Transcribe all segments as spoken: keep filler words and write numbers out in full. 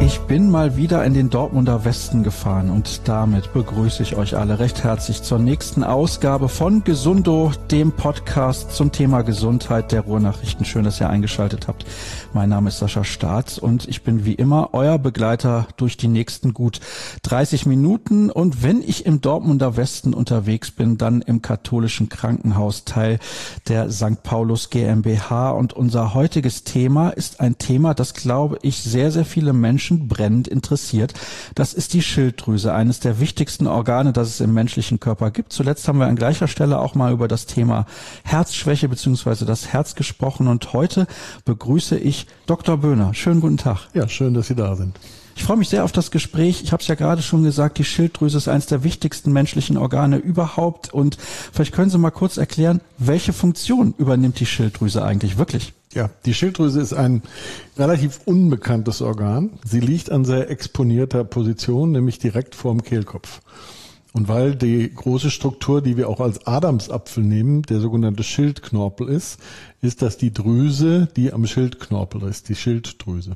Ich bin mal wieder in den Dortmunder Westen gefahren und damit begrüße ich euch alle recht herzlich zur nächsten Ausgabe von Gesundo, dem Podcast zum Thema Gesundheit der Ruhrnachrichten. Schön, dass ihr eingeschaltet habt. Mein Name ist Sascha Staats und ich bin wie immer euer Begleiter durch die nächsten gut dreißig Minuten. Und wenn ich im Dortmunder Westen unterwegs bin, dann im katholischen Krankenhausteil der Sankt Paulus GmbH. Und unser heutiges Thema ist ein Thema, das, glaube ich, sehr, sehr viele Menschen brennend interessiert. Das ist die Schilddrüse, eines der wichtigsten Organe, das es im menschlichen Körper gibt. Zuletzt haben wir an gleicher Stelle auch mal über das Thema Herzschwäche bzw. das Herz gesprochen und heute begrüße ich Doktor Böhner. Schönen guten Tag. Ja, schön, dass Sie da sind. Ich freue mich sehr auf das Gespräch. Ich habe es ja gerade schon gesagt, die Schilddrüse ist eines der wichtigsten menschlichen Organe überhaupt. Und vielleicht können Sie mal kurz erklären, welche Funktion übernimmt die Schilddrüse eigentlich wirklich? Ja, die Schilddrüse ist ein relativ unbekanntes Organ. Sie liegt an sehr exponierter Position, nämlich direkt vorm Kehlkopf. Und weil die große Struktur, die wir auch als Adamsapfel nehmen, der sogenannte Schildknorpel ist, ist das die Drüse, die am Schildknorpel ist, die Schilddrüse.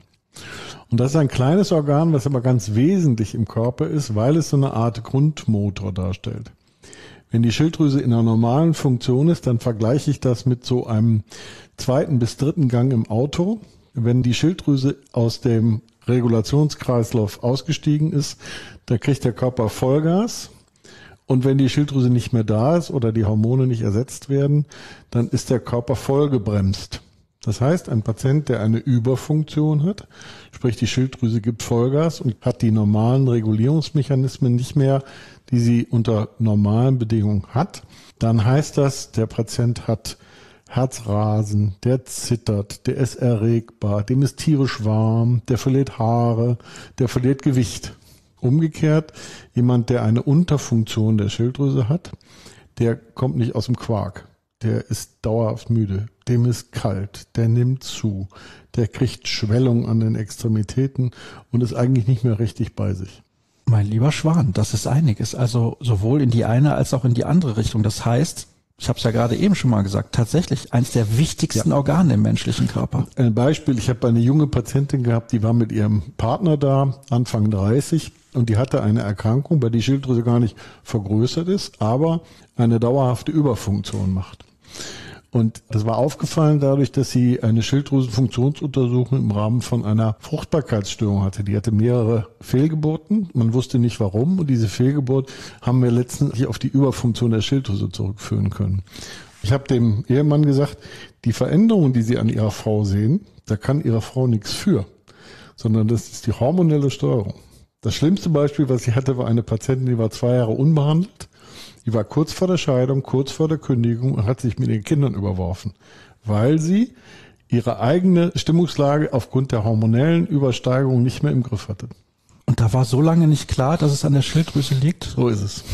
Und das ist ein kleines Organ, was aber ganz wesentlich im Körper ist, weil es so eine Art Grundmotor darstellt. Wenn die Schilddrüse in einer normalen Funktion ist, dann vergleiche ich das mit so einem zweiten bis dritten Gang im Auto. Wenn die Schilddrüse aus dem Regulationskreislauf ausgestiegen ist, dann kriegt der Körper Vollgas. Und wenn die Schilddrüse nicht mehr da ist oder die Hormone nicht ersetzt werden, dann ist der Körper vollgebremst. Das heißt, ein Patient, der eine Überfunktion hat, sprich die Schilddrüse gibt Vollgas und hat die normalen Regulierungsmechanismen nicht mehr, die sie unter normalen Bedingungen hat, dann heißt das, der Patient hat Herzrasen, der zittert, der ist erregbar, dem ist tierisch warm, der verliert Haare, der verliert Gewicht. Umgekehrt, jemand, der eine Unterfunktion der Schilddrüse hat, der kommt nicht aus dem Quark. Der ist dauerhaft müde, dem ist kalt, der nimmt zu, der kriegt Schwellung an den Extremitäten und ist eigentlich nicht mehr richtig bei sich. Mein lieber Schwan, das ist einiges, also sowohl in die eine als auch in die andere Richtung. Das heißt, ich habe es ja gerade eben schon mal gesagt, tatsächlich eines der wichtigsten ja. Organe im menschlichen Körper. Ein Beispiel, ich habe eine junge Patientin gehabt, die war mit ihrem Partner da, Anfang dreißig, und die hatte eine Erkrankung, bei der die Schilddrüse gar nicht vergrößert ist, aber eine dauerhafte Überfunktion macht. Und das war aufgefallen dadurch, dass sie eine Schilddrüsenfunktionsuntersuchung im Rahmen von einer Fruchtbarkeitsstörung hatte. Die hatte mehrere Fehlgeburten. Man wusste nicht warum. Und diese Fehlgeburt haben wir letztendlich auf die Überfunktion der Schilddrüse zurückführen können. Ich habe dem Ehemann gesagt, die Veränderungen, die Sie an Ihrer Frau sehen, da kann Ihre Frau nichts für, sondern das ist die hormonelle Steuerung. Das schlimmste Beispiel, was ich hatte, war eine Patientin, die war zwei Jahre unbehandelt. Die war kurz vor der Scheidung, kurz vor der Kündigung und hat sich mit ihren Kindern überworfen, weil sie ihre eigene Stimmungslage aufgrund der hormonellen Übersteigerung nicht mehr im Griff hatte. Und da war so lange nicht klar, dass es an der Schilddrüse liegt? So ist es.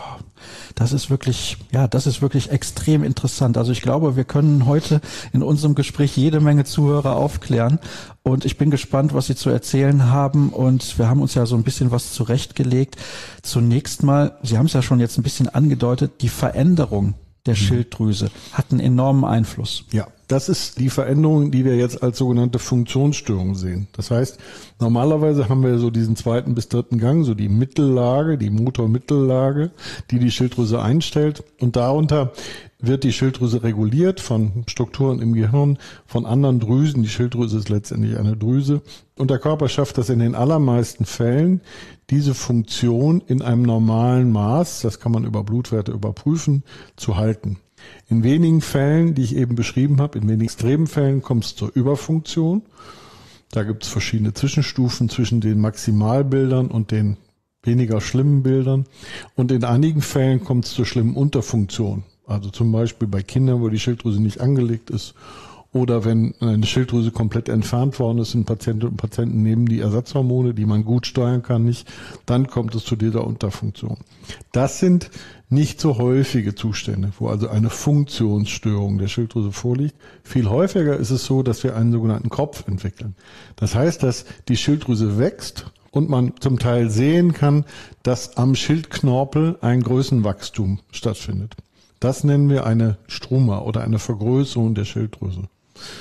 Das ist wirklich, ja, das ist wirklich extrem interessant. Also ich glaube, wir können heute in unserem Gespräch jede Menge Zuhörer aufklären. Und ich bin gespannt, was Sie zu erzählen haben. Und wir haben uns ja so ein bisschen was zurechtgelegt. Zunächst mal, Sie haben es ja schon jetzt ein bisschen angedeutet, die Veränderung der mhm. Schilddrüse hat einen enormen Einfluss. Ja, das ist die Veränderung, die wir jetzt als sogenannte Funktionsstörung sehen. Das heißt, normalerweise haben wir so diesen zweiten bis dritten Gang, so die Mittellage, die Motormittellage, die die Schilddrüse einstellt. Und darunter wird die Schilddrüse reguliert von Strukturen im Gehirn, von anderen Drüsen. Die Schilddrüse ist letztendlich eine Drüse. Und der Körper schafft das in den allermeisten Fällen, diese Funktion in einem normalen Maß, das kann man über Blutwerte überprüfen, zu halten. In wenigen Fällen, die ich eben beschrieben habe, in wenigen extremen Fällen kommt es zur Überfunktion. Da gibt es verschiedene Zwischenstufen zwischen den Maximalbildern und den weniger schlimmen Bildern. Und in einigen Fällen kommt es zur schlimmen Unterfunktion. Also zum Beispiel bei Kindern, wo die Schilddrüse nicht angelegt ist. Oder wenn eine Schilddrüse komplett entfernt worden ist, sind Patientinnen und Patienten nehmen die Ersatzhormone, die man gut steuern kann, nicht, dann kommt es zu dieser Unterfunktion. Das sind nicht so häufige Zustände, wo also eine Funktionsstörung der Schilddrüse vorliegt. Viel häufiger ist es so, dass wir einen sogenannten Kropf entwickeln. Das heißt, dass die Schilddrüse wächst und man zum Teil sehen kann, dass am Schildknorpel ein Größenwachstum stattfindet. Das nennen wir eine Struma oder eine Vergrößerung der Schilddrüse.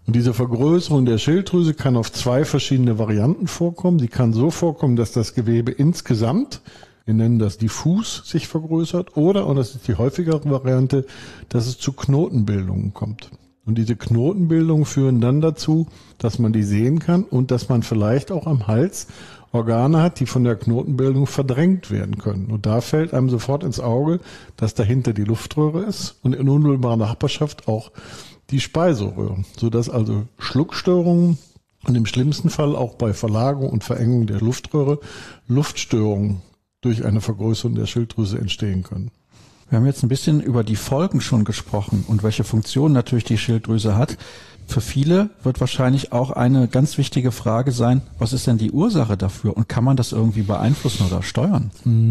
Und diese Vergrößerung der Schilddrüse kann auf zwei verschiedene Varianten vorkommen. Sie kann so vorkommen, dass das Gewebe insgesamt, wir nennen das diffus, sich vergrößert, oder, und das ist die häufigere Variante, dass es zu Knotenbildungen kommt. Und diese Knotenbildungen führen dann dazu, dass man die sehen kann und dass man vielleicht auch am Hals Organe hat, die von der Knotenbildung verdrängt werden können. Und da fällt einem sofort ins Auge, dass dahinter die Luftröhre ist und in unmittelbarer Nachbarschaft auch die Speiseröhre, sodass also Schluckstörungen und im schlimmsten Fall auch bei Verlagerung und Verengung der Luftröhre Luftstörungen durch eine Vergrößerung der Schilddrüse entstehen können. Wir haben jetzt ein bisschen über die Folgen schon gesprochen und welche Funktion natürlich die Schilddrüse hat. Für viele wird wahrscheinlich auch eine ganz wichtige Frage sein, was ist denn die Ursache dafür und kann man das irgendwie beeinflussen oder steuern?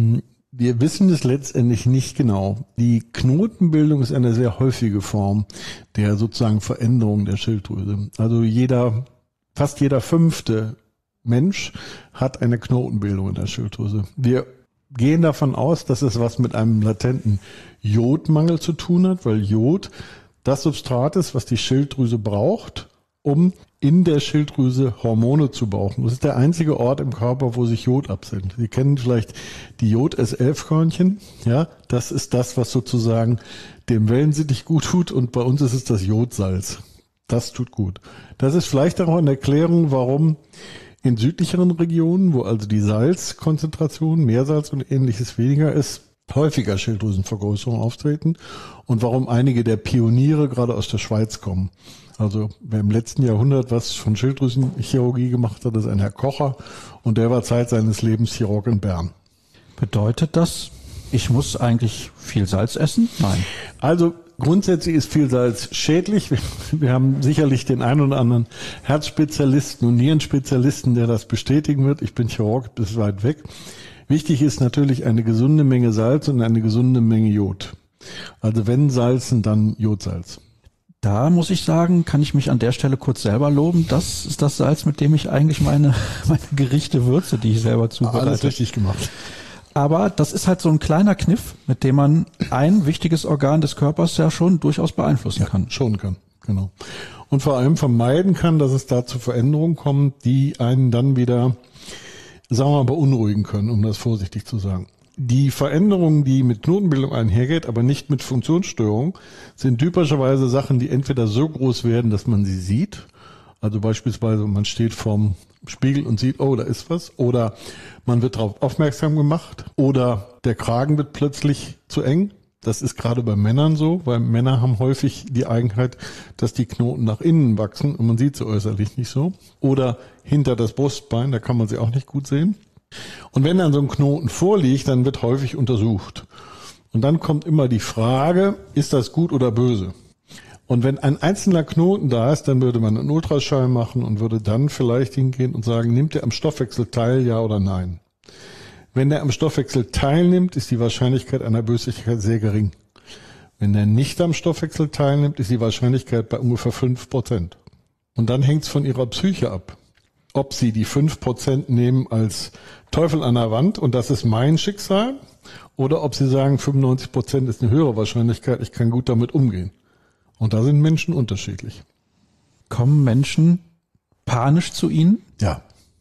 Wir wissen es letztendlich nicht genau. Die Knotenbildung ist eine sehr häufige Form der sozusagen Veränderung der Schilddrüse. Also jeder, fast jeder fünfte Mensch hat eine Knotenbildung in der Schilddrüse. Wir gehen davon aus, dass es was mit einem latenten Jodmangel zu tun hat, weil Jod das Substrat ist, was die Schilddrüse braucht, um in der Schilddrüse Hormone zu brauchen. Das ist der einzige Ort im Körper, wo sich Jod absendet. Sie kennen vielleicht die Jod S elf Körnchen. Ja, das ist das, was sozusagen dem Wellensittich gut tut. Und bei uns ist es das Jodsalz. Das tut gut. Das ist vielleicht auch eine Erklärung, warum in südlicheren Regionen, wo also die Salzkonzentration, Meersalz und ähnliches weniger ist, häufiger Schilddrüsenvergrößerungen auftreten und warum einige der Pioniere gerade aus der Schweiz kommen. Also wer im letzten Jahrhundert was von Schilddrüsenchirurgie gemacht hat, ist ein Herr Kocher und der war Zeit seines Lebens Chirurg in Bern. Bedeutet das, ich muss eigentlich viel Salz essen? Nein. Also grundsätzlich ist viel Salz schädlich. Wir, wir haben sicherlich den einen oder anderen Herzspezialisten und Nierenspezialisten, der das bestätigen wird. Ich bin Chirurg, bis weit weg. Wichtig ist natürlich eine gesunde Menge Salz und eine gesunde Menge Jod. Also wenn Salzen, dann Jodsalz. Da muss ich sagen, kann ich mich an der Stelle kurz selber loben. Das ist das Salz, mit dem ich eigentlich meine, meine Gerichte würze, die ich selber zubereite. Alles richtig gemacht. Aber das ist halt so ein kleiner Kniff, mit dem man ein wichtiges Organ des Körpers ja schon durchaus beeinflussen ja, kann. Schon kann, genau. Und vor allem vermeiden kann, dass es da zu Veränderungen kommt, die einen dann wieder, sagen wir mal, beunruhigen können, um das vorsichtig zu sagen. Die Veränderungen, die mit Knotenbildung einhergeht, aber nicht mit Funktionsstörung, sind typischerweise Sachen, die entweder so groß werden, dass man sie sieht. Also beispielsweise, man steht vorm Spiegel und sieht, oh, da ist was. Oder man wird darauf aufmerksam gemacht. Oder der Kragen wird plötzlich zu eng. Das ist gerade bei Männern so, weil Männer haben häufig die Eigenheit, dass die Knoten nach innen wachsen und man sieht sie äußerlich nicht so. Oder hinter das Brustbein, da kann man sie auch nicht gut sehen. Und wenn dann so ein Knoten vorliegt, dann wird häufig untersucht. Und dann kommt immer die Frage, ist das gut oder böse? Und wenn ein einzelner Knoten da ist, dann würde man einen Ultraschall machen und würde dann vielleicht hingehen und sagen, nimmt er am Stoffwechsel teil, ja oder nein? Wenn er am Stoffwechsel teilnimmt, ist die Wahrscheinlichkeit einer Bösigkeit sehr gering. Wenn er nicht am Stoffwechsel teilnimmt, ist die Wahrscheinlichkeit bei ungefähr fünf Prozent. Und dann hängt es von ihrer Psyche ab, ob sie die fünf Prozent nehmen als Teufel an der Wand und das ist mein Schicksal, oder ob sie sagen, fünfundneunzig Prozent ist eine höhere Wahrscheinlichkeit, ich kann gut damit umgehen. Und da sind Menschen unterschiedlich. Kommen Menschen panisch zu Ihnen? Ja.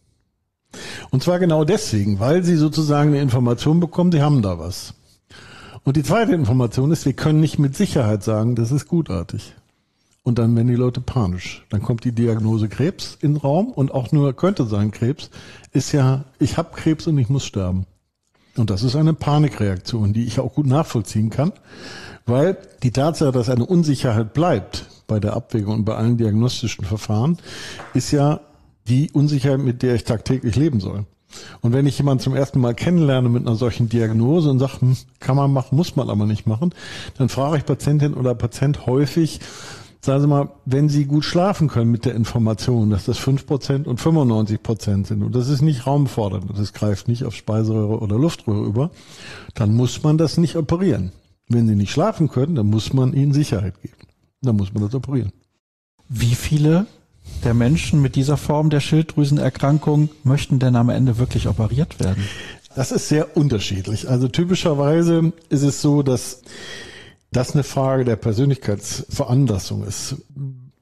Und zwar genau deswegen, weil sie sozusagen eine Information bekommen, sie haben da was. Und die zweite Information ist, wir können nicht mit Sicherheit sagen, das ist gutartig. Und dann werden die Leute panisch. Dann kommt die Diagnose Krebs in den Raum und auch nur könnte sein Krebs, ist ja, ich habe Krebs und ich muss sterben. Und das ist eine Panikreaktion, die ich auch gut nachvollziehen kann, weil die Tatsache, dass eine Unsicherheit bleibt bei der Abwägung und bei allen diagnostischen Verfahren, ist ja die Unsicherheit, mit der ich tagtäglich leben soll. Und wenn ich jemanden zum ersten Mal kennenlerne mit einer solchen Diagnose und sage, hm, kann man machen, muss man aber nicht machen, dann frage ich Patientin oder Patient häufig, sagen Sie mal, wenn Sie gut schlafen können mit der Information, dass das fünf Prozent und fünfundneunzig Prozent sind und das ist nicht raumfordernd und das greift nicht auf Speiseröhre oder Luftröhre über, dann muss man das nicht operieren. Wenn Sie nicht schlafen können, dann muss man Ihnen Sicherheit geben. Dann muss man das operieren. Wie viele der Menschen mit dieser Form der Schilddrüsenerkrankung möchten denn am Ende wirklich operiert werden? Das ist sehr unterschiedlich. Also typischerweise ist es so, dass das eine Frage der Persönlichkeitsveranlassung ist.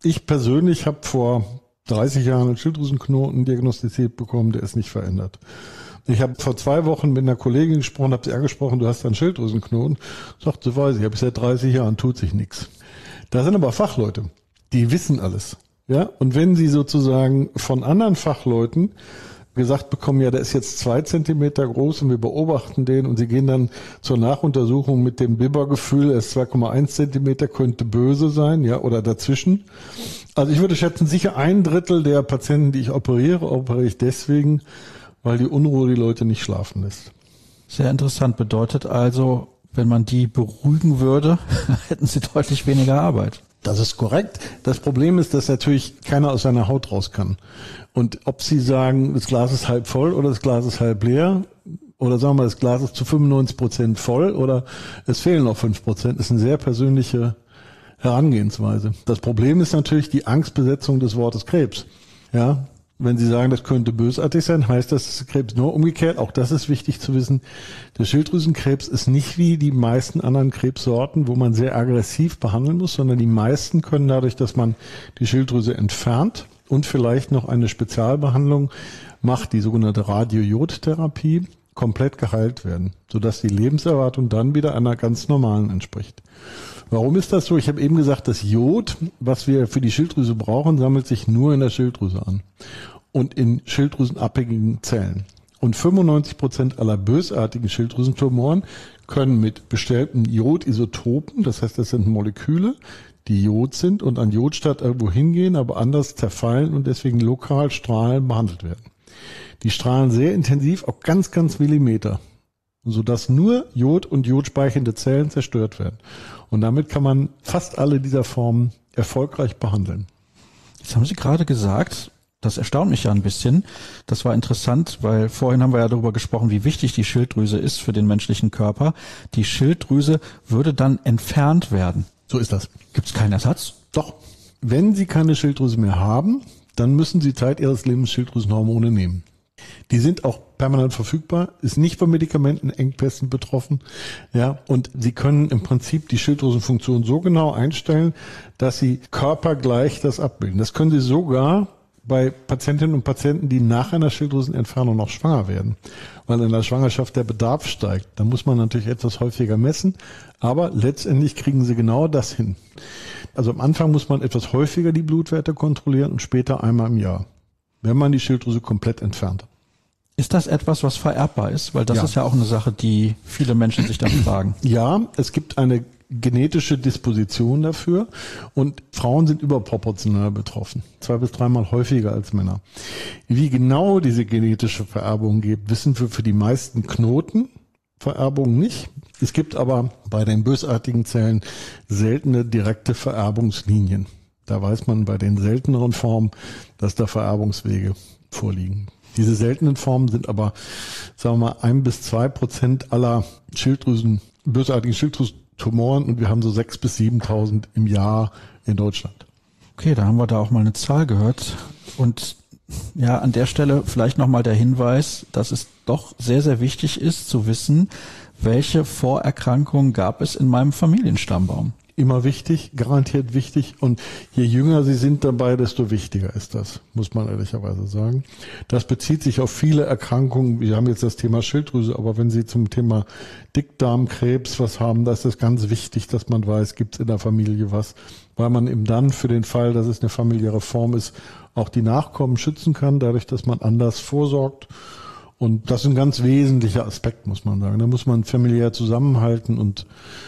Ich persönlich habe vor dreißig Jahren einen Schilddrüsenknoten diagnostiziert bekommen, der ist nicht verändert. Ich habe vor zwei Wochen mit einer Kollegin gesprochen, habe sie angesprochen, du hast einen Schilddrüsenknoten. Sagt, so weiß ich, habe ich seit dreißig Jahren, tut sich nichts. Da sind aber Fachleute, die wissen alles. Ja, und wenn sie sozusagen von anderen Fachleuten gesagt bekommen, ja, der ist jetzt zwei Zentimeter groß und wir beobachten den und sie gehen dann zur Nachuntersuchung mit dem Bibbergefühl, er ist zwei Komma eins Zentimeter, könnte böse sein, ja, oder dazwischen. Also ich würde schätzen, sicher ein Drittel der Patienten, die ich operiere, operiere ich deswegen, weil die Unruhe die Leute nicht schlafen lässt. Sehr interessant. Bedeutet also, wenn man die beruhigen würde, hätten sie deutlich weniger Arbeit. Das ist korrekt. Das Problem ist, dass natürlich keiner aus seiner Haut raus kann. Und ob Sie sagen, das Glas ist halb voll oder das Glas ist halb leer, oder sagen wir, das Glas ist zu fünfundneunzig Prozent voll oder es fehlen noch fünf Prozent, ist eine sehr persönliche Herangehensweise. Das Problem ist natürlich die Angstbesetzung des Wortes Krebs. Ja, wenn Sie sagen, das könnte bösartig sein, heißt das Krebs nur umgekehrt. Auch das ist wichtig zu wissen. Der Schilddrüsenkrebs ist nicht wie die meisten anderen Krebssorten, wo man sehr aggressiv behandeln muss, sondern die meisten können dadurch, dass man die Schilddrüse entfernt und vielleicht noch eine Spezialbehandlung macht, die sogenannte Radiojodtherapie, komplett geheilt werden, sodass die Lebenserwartung dann wieder einer ganz normalen entspricht. Warum ist das so? Ich habe eben gesagt, das Jod, was wir für die Schilddrüse brauchen, sammelt sich nur in der Schilddrüse an und in schilddrüsenabhängigen Zellen. Und fünfundneunzig Prozent aller bösartigen Schilddrüsentumoren können mit bestellten Jodisotopen, das heißt, das sind Moleküle, die Jod sind und an Jod statt irgendwo hingehen, aber anders zerfallen und deswegen lokal strahlen behandelt werden. Die strahlen sehr intensiv auf ganz, ganz Millimeter, sodass nur Jod und jodspeichernde Zellen zerstört werden. Und damit kann man fast alle dieser Formen erfolgreich behandeln. Jetzt haben Sie gerade gesagt, das erstaunt mich ja ein bisschen. Das war interessant, weil vorhin haben wir ja darüber gesprochen, wie wichtig die Schilddrüse ist für den menschlichen Körper. Die Schilddrüse würde dann entfernt werden. So ist das. Gibt es keinen Ersatz? Doch. Wenn Sie keine Schilddrüse mehr haben, dann müssen Sie Zeit Ihres Lebens Schilddrüsenhormone nehmen. Die sind auch permanent verfügbar, ist nicht von Medikamentenengpässen betroffen, ja, und Sie können im Prinzip die Schilddrüsenfunktion so genau einstellen, dass Sie körpergleich das abbilden. Das können Sie sogar bei Patientinnen und Patienten, die nach einer Schilddrüsenentfernung noch schwanger werden, weil in der Schwangerschaft der Bedarf steigt. Da muss man natürlich etwas häufiger messen, aber letztendlich kriegen Sie genau das hin. Also am Anfang muss man etwas häufiger die Blutwerte kontrollieren und später einmal im Jahr, wenn man die Schilddrüse komplett entfernt. Ist das etwas, was vererbbar ist? Weil das ja. ist ja auch eine Sache, die viele Menschen sich dann fragen. Ja, es gibt eine genetische Disposition dafür und Frauen sind überproportional betroffen. Zwei bis dreimal häufiger als Männer. Wie genau diese genetische Vererbung geht, wissen wir für die meisten Knotenvererbungen nicht. Es gibt aber bei den bösartigen Zellen seltene direkte Vererbungslinien. Da weiß man bei den selteneren Formen, dass da Vererbungswege vorliegen. Diese seltenen Formen sind aber, sagen wir mal, ein bis zwei Prozent aller Schilddrüsen, bösartigen Schilddrüsentumoren und wir haben so sechs bis siebentausend im Jahr in Deutschland. Okay, da haben wir da auch mal eine Zahl gehört und ja, an der Stelle vielleicht nochmal der Hinweis, dass es doch sehr, sehr wichtig ist zu wissen, welche Vorerkrankungen gab es in meinem Familienstammbaum. Immer wichtig, garantiert wichtig und je jünger Sie sind dabei, desto wichtiger ist das, muss man ehrlicherweise sagen. Das bezieht sich auf viele Erkrankungen. Wir haben jetzt das Thema Schilddrüse, aber wenn Sie zum Thema Dickdarmkrebs was haben, da ist es ganz wichtig, dass man weiß, gibt es in der Familie was, weil man eben dann für den Fall, dass es eine familiäre Form ist, auch die Nachkommen schützen kann, dadurch, dass man anders vorsorgt. Und das ist ein ganz wesentlicher Aspekt, muss man sagen. Da muss man familiär zusammenhalten und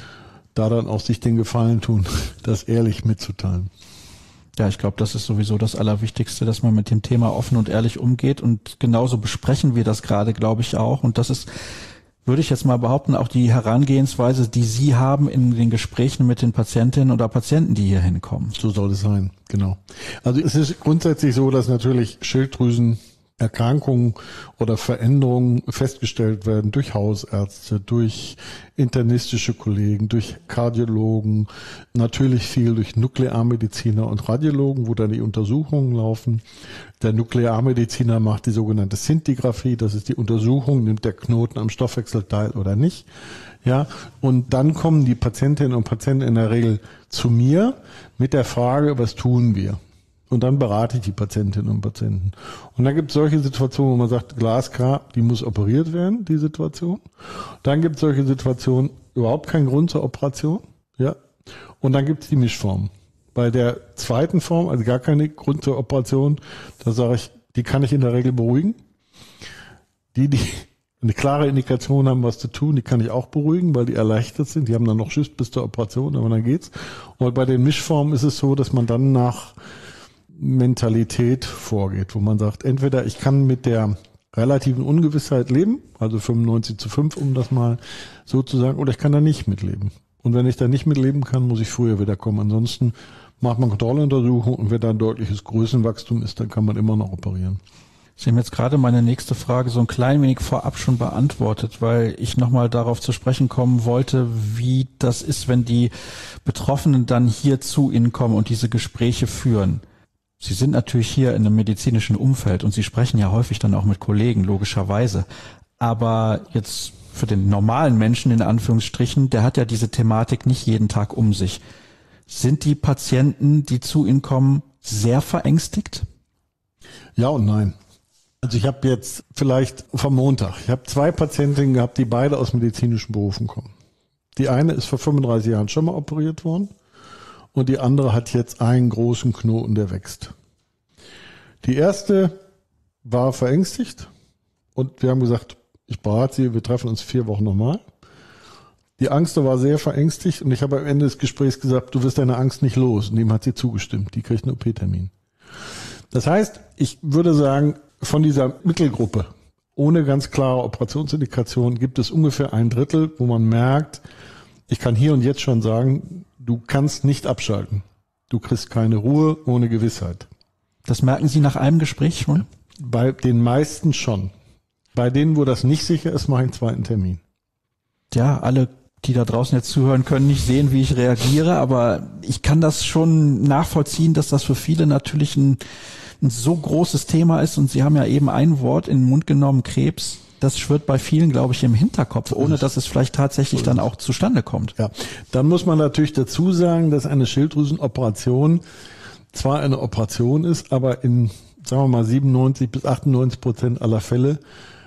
da dann auch sich den Gefallen tun, das ehrlich mitzuteilen. Ja, ich glaube, das ist sowieso das Allerwichtigste, dass man mit dem Thema offen und ehrlich umgeht und genauso besprechen wir das gerade, glaube ich auch. Und das ist, würde ich jetzt mal behaupten, auch die Herangehensweise, die Sie haben in den Gesprächen mit den Patientinnen oder Patienten, die hier hinkommen. So soll es sein, genau. Also es ist grundsätzlich so, dass natürlich Schilddrüsen Erkrankungen oder Veränderungen festgestellt werden durch Hausärzte, durch internistische Kollegen, durch Kardiologen, natürlich viel durch Nuklearmediziner und Radiologen, wo dann die Untersuchungen laufen. Der Nuklearmediziner macht die sogenannte Szintigraphie, das ist die Untersuchung, nimmt der Knoten am Stoffwechsel teil oder nicht. Ja, und dann kommen die Patientinnen und Patienten in der Regel zu mir mit der Frage, was tun wir? Und dann berate ich die Patientinnen und Patienten. Und dann gibt es solche Situationen, wo man sagt, glasklar, die muss operiert werden, die Situation. Dann gibt es solche Situationen, überhaupt kein Grund zur Operation. Ja. Und dann gibt es die Mischform. Bei der zweiten Form, also gar kein Grund zur Operation, da sage ich, die kann ich in der Regel beruhigen. Die, die eine klare Indikation haben, was zu tun, die kann ich auch beruhigen, weil die erleichtert sind. Die haben dann noch Schiss bis zur Operation, aber dann geht's. Und bei den Mischformen ist es so, dass man dann nach Mentalität vorgeht, wo man sagt, entweder ich kann mit der relativen Ungewissheit leben, also fünfundneunzig zu fünf, um das mal so zu sagen, oder ich kann da nicht mitleben. Und wenn ich da nicht mitleben kann, muss ich früher wieder kommen. Ansonsten macht man Kontrolluntersuchung und wenn da ein deutliches Größenwachstum ist, dann kann man immer noch operieren. Sie haben jetzt gerade meine nächste Frage so ein klein wenig vorab schon beantwortet, weil ich nochmal darauf zu sprechen kommen wollte, wie das ist, wenn die Betroffenen dann hier zu Ihnen kommen und diese Gespräche führen. Sie sind natürlich hier in einem medizinischen Umfeld und Sie sprechen ja häufig dann auch mit Kollegen, logischerweise. Aber jetzt für den normalen Menschen in Anführungsstrichen, der hat ja diese Thematik nicht jeden Tag um sich. Sind die Patienten, die zu Ihnen kommen, sehr verängstigt? Ja und nein. Also ich habe jetzt vielleicht vom Montag, ich habe zwei Patientinnen gehabt, die beide aus medizinischen Berufen kommen. Die eine ist vor fünfunddreißig Jahren schon mal operiert worden. Und die andere hat jetzt einen großen Knoten, der wächst. Die erste war verängstigt und wir haben gesagt, ich berate sie, wir treffen uns vier Wochen nochmal. Die Angst war sehr verängstigt und ich habe am Ende des Gesprächs gesagt, du wirst deine Angst nicht los. Und dem hat sie zugestimmt, die kriegt einen O P-Termin. Das heißt, ich würde sagen, von dieser Mittelgruppe ohne ganz klare Operationsindikation gibt es ungefähr ein Drittel, wo man merkt, ich kann hier und jetzt schon sagen, du kannst nicht abschalten. Du kriegst keine Ruhe ohne Gewissheit. Das merken Sie nach einem Gespräch schon? Bei den meisten schon. Bei denen, wo das nicht sicher ist, mache ich einen zweiten Termin. Ja, alle, die da draußen jetzt zuhören, können nicht sehen, wie ich reagiere, aber ich kann das schon nachvollziehen, dass das für viele natürlich ein, ein so großes Thema ist. Und Sie haben ja eben ein Wort in den Mund genommen, Krebs. Das schwirrt bei vielen, glaube ich, im Hinterkopf, ohne dass es vielleicht tatsächlich dann auch zustande kommt. Ja, dann muss man natürlich dazu sagen, dass eine Schilddrüsenoperation zwar eine Operation ist, aber in, sagen wir mal, siebenundneunzig bis achtundneunzig Prozent aller Fälle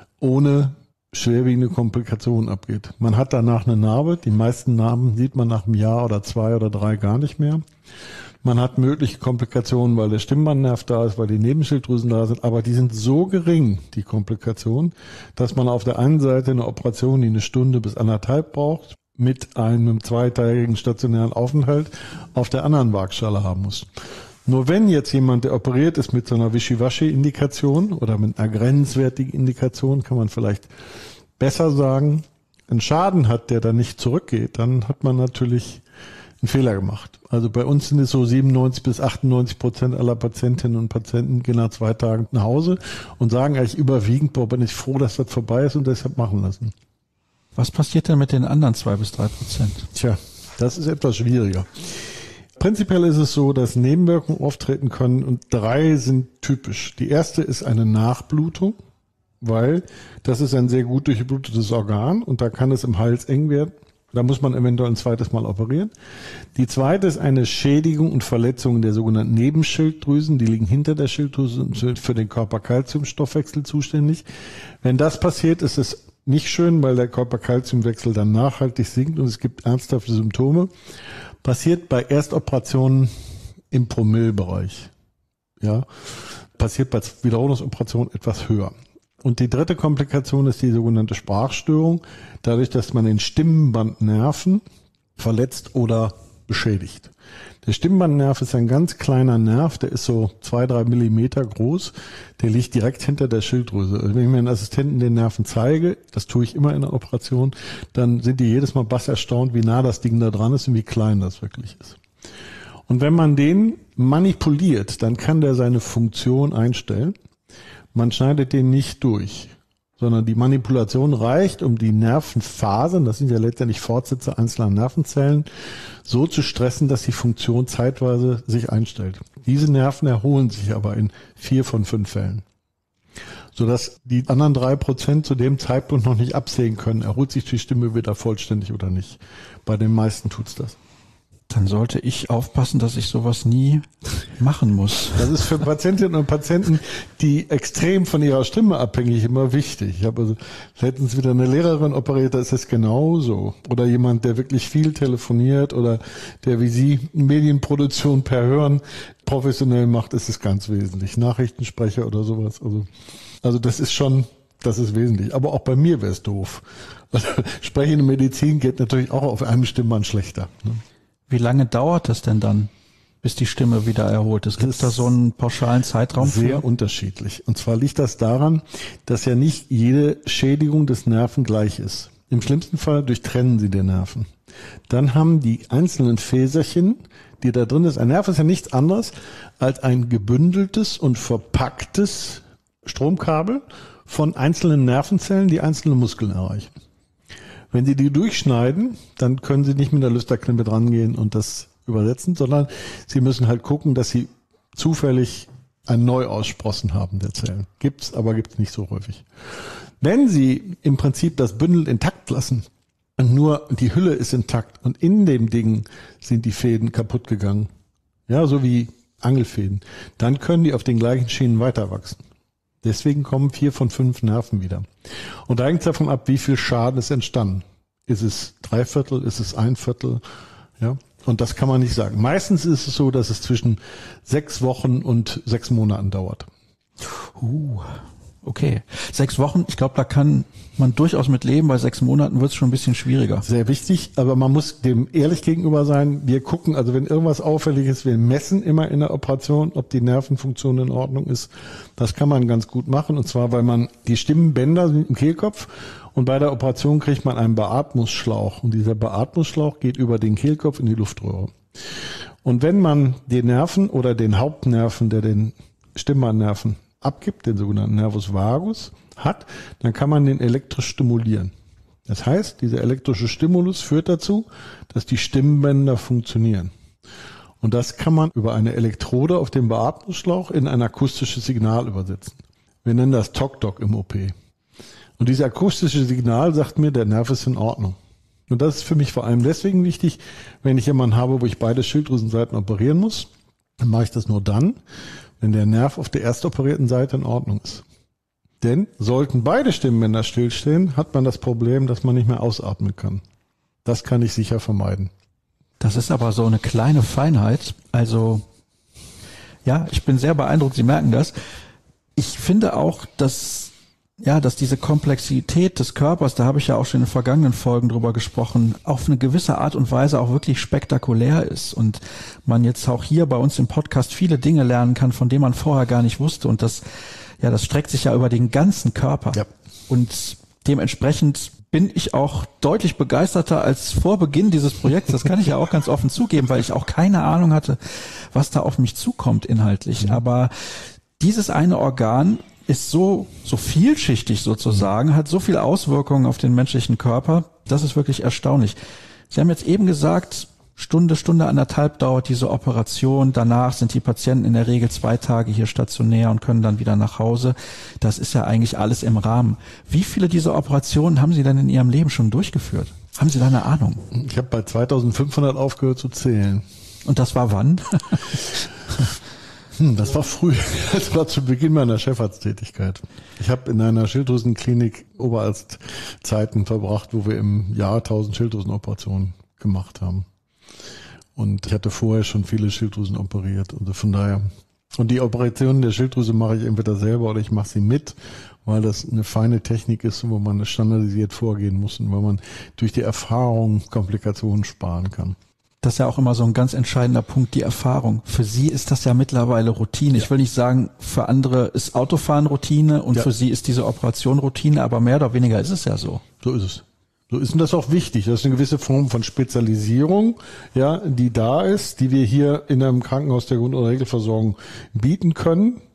ohne schwerwiegende Komplikationen abgeht. Man hat danach eine Narbe. Die meisten Narben sieht man nach einem Jahr oder zwei oder drei gar nicht mehr. Man hat mögliche Komplikationen, weil der Stimmbandnerv da ist, weil die Nebenschilddrüsen da sind, aber die sind so gering, die Komplikationen, dass man auf der einen Seite eine Operation, die eine Stunde bis anderthalb braucht, mit einem zweitägigen stationären Aufenthalt auf der anderen Waagschale haben muss. Nur wenn jetzt jemand, der operiert ist mit so einer Wischiwaschi-Indikation oder mit einer grenzwertigen Indikation, kann man vielleicht besser sagen, einen Schaden hat, der dann nicht zurückgeht, dann hat man natürlich einen Fehler gemacht. Also bei uns sind es so siebenundneunzig bis achtundneunzig Prozent aller Patientinnen und Patienten gehen nach zwei Tagen nach Hause und sagen eigentlich überwiegend, boah, bin ich froh, dass das vorbei ist und deshalb machen lassen. Was passiert denn mit den anderen zwei bis drei Prozent? Tja, das ist etwas schwieriger. Prinzipiell ist es so, dass Nebenwirkungen auftreten können und drei sind typisch. Die erste ist eine Nachblutung, weil das ist ein sehr gut durchblutetes Organ und da kann es im Hals eng werden. Da muss man eventuell ein zweites Mal operieren. Die zweite ist eine Schädigung und Verletzung der sogenannten Nebenschilddrüsen. Die liegen hinter der Schilddrüse und sind für den Körperkalziumstoffwechsel zuständig. Wenn das passiert, ist es nicht schön, weil der Körperkalziumwechsel dann nachhaltig sinkt und es gibt ernsthafte Symptome. Passiert bei Erstoperationen im Promillebereich. Ja, passiert bei Wiederholungsoperationen etwas höher. Und die dritte Komplikation ist die sogenannte Sprachstörung, dadurch, dass man den Stimmbandnerven verletzt oder beschädigt. Der Stimmbandnerv ist ein ganz kleiner Nerv, der ist so zwei, drei Millimeter groß, der liegt direkt hinter der Schilddrüse. Also wenn ich meinen Assistenten den Nerven zeige, das tue ich immer in der Operation, dann sind die jedes Mal bass erstaunt, wie nah das Ding da dran ist und wie klein das wirklich ist. Und wenn man den manipuliert, dann kann der seine Funktion einstellen. man schneidet den nicht durch, sondern die Manipulation reicht, um die Nervenfasern, das sind ja letztendlich Fortsätze einzelner Nervenzellen, so zu stressen, dass die Funktion zeitweise sich einstellt. Diese Nerven erholen sich aber in vier von fünf Fällen, sodass die anderen drei Prozent zu dem Zeitpunkt noch nicht absehen können, erholt sich die Stimme wieder vollständig oder nicht. Bei den meisten tut's das. Dann sollte ich aufpassen, dass ich sowas nie machen muss. Das ist für Patientinnen und Patienten, die extrem von ihrer Stimme abhängig, immer wichtig. Ich habe also letztens wieder eine Lehrerin operiert, da ist es genauso. Oder jemand, der wirklich viel telefoniert oder der wie Sie Medienproduktion per Hören professionell macht, ist es ganz wesentlich. Nachrichtensprecher oder sowas. Also, also das ist schon, das ist wesentlich. Aber auch bei mir wäre es doof. Also sprechende Medizin geht natürlich auch auf einem Stimmband schlechter. Ne? Wie lange dauert das denn dann, bis die Stimme wieder erholt ist? Gibt es da so einen pauschalen Zeitraum für? Sehr unterschiedlich. Und zwar liegt das daran, dass ja nicht jede Schädigung des Nerven gleich ist. Im schlimmsten Fall durchtrennen Sie den Nerven. Dann haben die einzelnen Fäserchen, die da drin ist, ein Nerv ist ja nichts anderes als ein gebündeltes und verpacktes Stromkabel von einzelnen Nervenzellen, die einzelne Muskeln erreichen. Wenn Sie die durchschneiden, dann können Sie nicht mit der Lüsterklinke dran gehen und das übersetzen, sondern Sie müssen halt gucken, dass Sie zufällig ein Neuaussprossen haben der Zellen. Gibt's, aber gibt's nicht so häufig. Wenn Sie im Prinzip das Bündel intakt lassen und nur die Hülle ist intakt und in dem Ding sind die Fäden kaputt gegangen, ja, so wie Angelfäden, dann können die auf den gleichen Schienen weiter wachsen. Deswegen kommen vier von fünf Nerven wieder. Und da hängt es davon ab, wie viel Schaden ist entstanden. Ist es drei Viertel, ist es ein Viertel? Ja, und das kann man nicht sagen. Meistens ist es so, dass es zwischen sechs Wochen und sechs Monaten dauert. Uh, okay. Sechs Wochen, ich glaube, da kann man durchaus mit leben. Bei sechs Monaten wird es schon ein bisschen schwieriger. Sehr wichtig, aber man muss dem ehrlich gegenüber sein. Wir gucken, also wenn irgendwas auffällig ist, wir messen immer in der Operation, ob die Nervenfunktion in Ordnung ist. Das kann man ganz gut machen, und zwar, weil man die Stimmbänder sind im Kehlkopf und bei der Operation kriegt man einen Beatmungsschlauch und dieser Beatmungsschlauch geht über den Kehlkopf in die Luftröhre. Und wenn man den Nerven oder den Hauptnerven, der den Stimmbandnerven abgibt, den sogenannten Nervus vagus, hat, dann kann man den elektrisch stimulieren. Das heißt, dieser elektrische Stimulus führt dazu, dass die Stimmbänder funktionieren. Und das kann man über eine Elektrode auf dem Beatmungsschlauch in ein akustisches Signal übersetzen. Wir nennen das Tok-Tok im O P. Und dieses akustische Signal sagt mir, der Nerv ist in Ordnung. Und das ist für mich vor allem deswegen wichtig, wenn ich jemanden habe, wo ich beide Schilddrüsenseiten operieren muss, dann mache ich das nur dann, wenn der Nerv auf der erstoperierten Seite in Ordnung ist. Denn sollten beide Stimmbänder stillstehen, hat man das Problem, dass man nicht mehr ausatmen kann. Das kann ich sicher vermeiden. Das ist aber so eine kleine Feinheit. Also, ja, ich bin sehr beeindruckt, Sie merken das. Ich finde auch, dass, ja, dass diese Komplexität des Körpers, da habe ich ja auch schon in vergangenen Folgen drüber gesprochen, auf eine gewisse Art und Weise auch wirklich spektakulär ist und man jetzt auch hier bei uns im Podcast viele Dinge lernen kann, von denen man vorher gar nicht wusste, und das, ja, das streckt sich ja über den ganzen Körper. Ja. Und dementsprechend bin ich auch deutlich begeisterter als vor Beginn dieses Projekts. Das kann ich ja auch ganz offen zugeben, weil ich auch keine Ahnung hatte, was da auf mich zukommt inhaltlich. Mhm. Aber dieses eine Organ ist so, so vielschichtig sozusagen, hat so viele Auswirkungen auf den menschlichen Körper. Das ist wirklich erstaunlich. Sie haben jetzt eben gesagt, Stunde, Stunde anderthalb dauert diese Operation. Danach sind die Patienten in der Regel zwei Tage hier stationär und können dann wieder nach Hause. Das ist ja eigentlich alles im Rahmen. Wie viele dieser Operationen haben Sie denn in Ihrem Leben schon durchgeführt? Haben Sie da eine Ahnung? Ich habe bei zweitausendfünfhundert aufgehört zu zählen. Und das war wann? Hm, das war früh. Das war zu Beginn meiner Chefarzttätigkeit. Ich habe in einer Schilddrüsenklinik Oberarztzeiten verbracht, wo wir im Jahr tausend Schilddrüsenoperationen gemacht haben. Und ich hatte vorher schon viele Schilddrüsen operiert. Also von daher. Und die Operationen der Schilddrüse mache ich entweder selber oder ich mache sie mit, weil das eine feine Technik ist, wo man standardisiert vorgehen muss und weil man durch die Erfahrung Komplikationen sparen kann. Das ist ja auch immer so ein ganz entscheidender Punkt, die Erfahrung. Für Sie ist das ja mittlerweile Routine. Ja. Ich will nicht sagen, für andere ist Autofahren Routine und ja. für Sie ist diese Operation Routine, aber mehr oder weniger ist es ja so. So ist es. So ist das auch wichtig. Das ist eine gewisse Form von Spezialisierung, ja, die da ist, die wir hier in einem Krankenhaus der Grund- und Regelversorgung bieten können.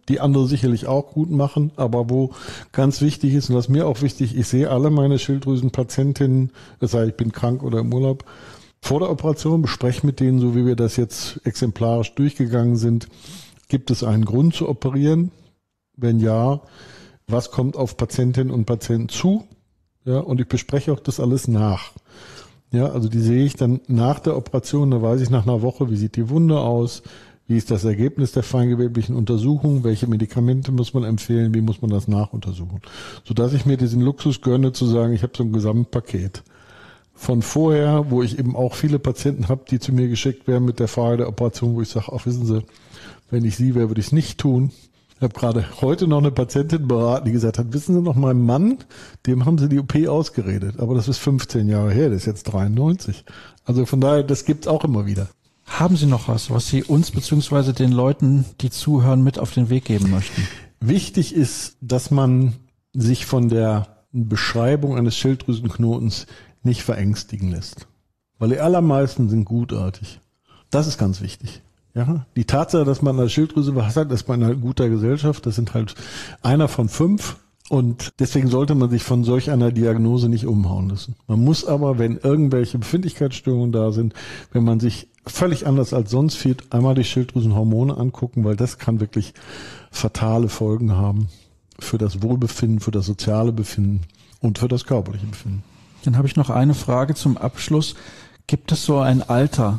die andere sicherlich auch gut machen, aber wo ganz wichtig ist, und was mir auch wichtig, ich sehe alle meine Schilddrüsenpatientinnen, es sei ich bin krank oder im Urlaub, vor der Operation, bespreche mit denen, so wie wir das jetzt exemplarisch durchgegangen sind, gibt es einen Grund zu operieren? Wenn ja, was kommt auf Patientinnen und Patienten zu? Ja, und ich bespreche auch das alles nach. Ja, also die sehe ich dann nach der Operation, da weiß ich nach einer Woche, wie sieht die Wunde aus, wie ist das Ergebnis der feingeweblichen Untersuchung, welche Medikamente muss man empfehlen, wie muss man das nachuntersuchen. Sodass ich mir diesen Luxus gönne zu sagen, ich habe so ein Gesamtpaket. Von vorher, wo ich eben auch viele Patienten habe, die zu mir geschickt werden mit der Frage der Operation, wo ich sage, ach wissen Sie, wenn ich Sie wäre, würde ich es nicht tun. Ich habe gerade heute noch eine Patientin beraten, die gesagt hat, wissen Sie noch, mein Mann, dem haben Sie die O P ausgeredet. Aber das ist fünfzehn Jahre her, der ist jetzt dreiundneunzig. Also von daher, das gibt's auch immer wieder. Haben Sie noch was, was Sie uns bzw. den Leuten, die zuhören, mit auf den Weg geben möchten? Wichtig ist, dass man sich von der Beschreibung eines Schilddrüsenknotens nicht verängstigen lässt. Weil die allermeisten sind gutartig. Das ist ganz wichtig. Ja, die Tatsache, dass man eine Schilddrüse hat, ist man in einer guter Gesellschaft. Das sind halt einer von fünf. Und deswegen sollte man sich von solch einer Diagnose nicht umhauen lassen. Man muss aber, wenn irgendwelche Befindlichkeitsstörungen da sind, wenn man sich völlig anders als sonst fühlt, einmal die Schilddrüsenhormone angucken, weil das kann wirklich fatale Folgen haben für das Wohlbefinden, für das soziale Befinden und für das körperliche Befinden. Dann habe ich noch eine Frage zum Abschluss. Gibt es so ein Alter,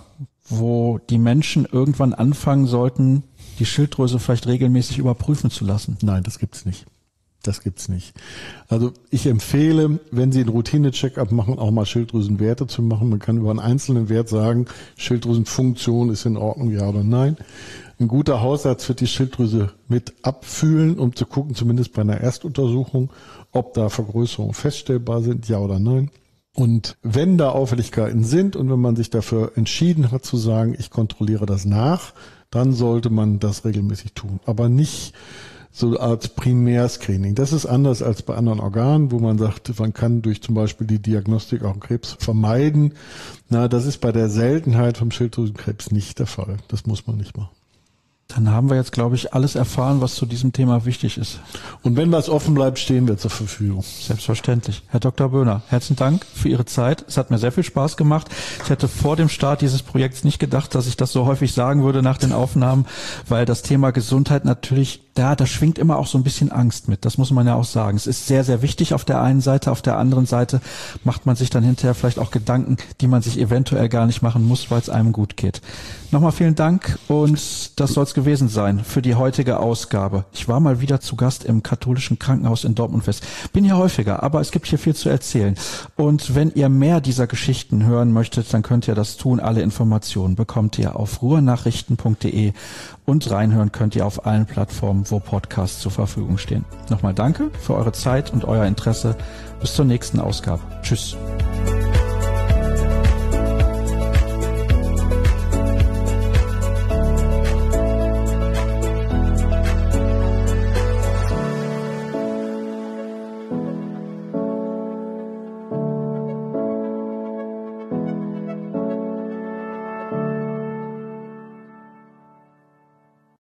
wo die Menschen irgendwann anfangen sollten, die Schilddrüse vielleicht regelmäßig überprüfen zu lassen? Nein, das gibt's nicht. Das gibt's nicht. Also ich empfehle, wenn Sie einen Routine-Check-up machen, auch mal Schilddrüsenwerte zu machen. Man kann über einen einzelnen Wert sagen, Schilddrüsenfunktion ist in Ordnung, ja oder nein. Ein guter Hausarzt wird die Schilddrüse mit abfühlen, um zu gucken, zumindest bei einer Erstuntersuchung, ob da Vergrößerungen feststellbar sind, ja oder nein. Und wenn da Auffälligkeiten sind und wenn man sich dafür entschieden hat zu sagen, ich kontrolliere das nach, dann sollte man das regelmäßig tun. Aber nicht so als Primärscreening. Das ist anders als bei anderen Organen, wo man sagt, man kann durch zum Beispiel die Diagnostik auch Krebs vermeiden. Na, das ist bei der Seltenheit vom Schilddrüsenkrebs nicht der Fall. Das muss man nicht machen. Dann haben wir jetzt, glaube ich, alles erfahren, was zu diesem Thema wichtig ist. Und wenn was offen bleibt, stehen wir zur Verfügung. Selbstverständlich. Herr Doktor Böhner, herzlichen Dank für Ihre Zeit. Es hat mir sehr viel Spaß gemacht. Ich hätte vor dem Start dieses Projekts nicht gedacht, dass ich das so häufig sagen würde nach den Aufnahmen, weil das Thema Gesundheit natürlich, ja, da schwingt immer auch so ein bisschen Angst mit. Das muss man ja auch sagen. Es ist sehr, sehr wichtig auf der einen Seite. Auf der anderen Seite macht man sich dann hinterher vielleicht auch Gedanken, die man sich eventuell gar nicht machen muss, weil es einem gut geht. Nochmal vielen Dank und das soll es gewesen sein für die heutige Ausgabe. Ich war mal wieder zu Gast im katholischen Krankenhaus in Dortmund-West. Bin hier häufiger, aber es gibt hier viel zu erzählen. Und wenn ihr mehr dieser Geschichten hören möchtet, dann könnt ihr das tun. Alle Informationen bekommt ihr auf ruhrnachrichten punkt de und reinhören könnt ihr auf allen Plattformen, wo Podcasts zur Verfügung stehen. Nochmal danke für eure Zeit und euer Interesse. Bis zur nächsten Ausgabe. Tschüss.